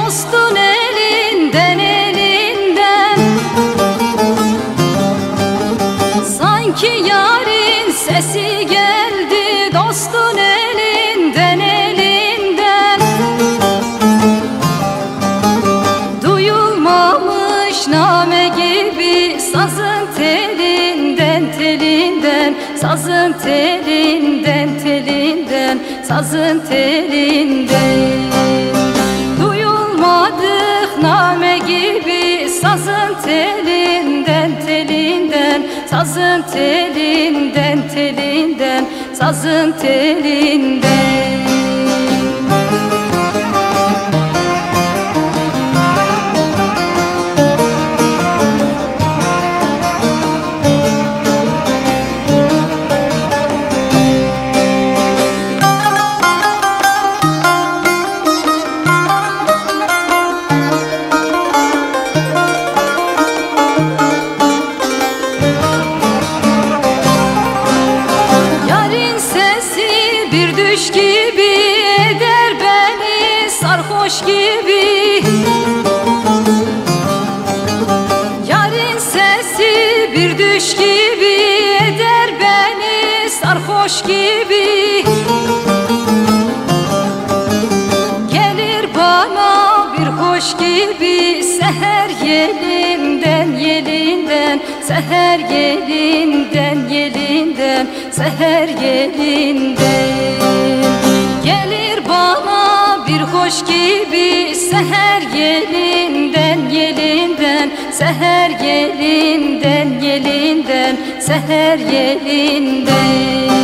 dostun elinden elinden. Sanki yarın sesi geldi dostun elinden elinden. Duyulmamış name gibi sazın telinden telinden, sazın telinden telinden, sazın telinden. Duyulmadık name gibi sazın telinden telinden, sazın telinden telinden, sazın telinden. Düş gibi eder beni sarhoş gibi. Yarın sesi bir düş gibi eder beni sarhoş gibi. Gelir bana bir hoş gibi seher yelinden yelinden, seher yelinden yelinden, seher yelinden. Gelir bana bir hoş gibi seher yelinden yelinden, seher yelinden yelinden, seher yelinden.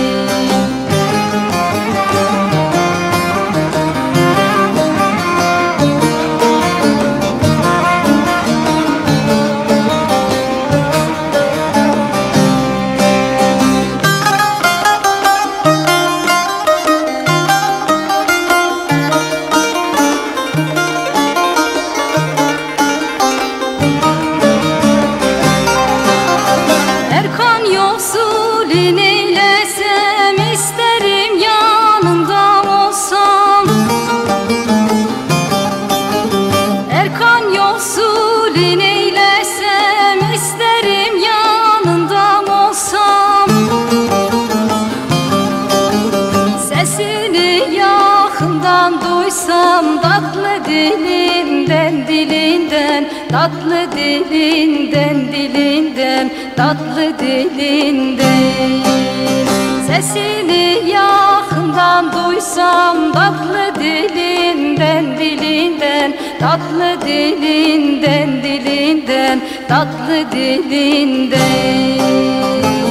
Neylesem isterim yanında olsam. Erkan yoksul neylesem isterim yanında olsam. Sesini yakından duysam tatlı dilinden dilinden, tatlı dilinden dilinden, tatlı dilinden. Sesini yakından duysam tatlı dilinden dilinden, tatlı dilinden dilinden, tatlı dilinden.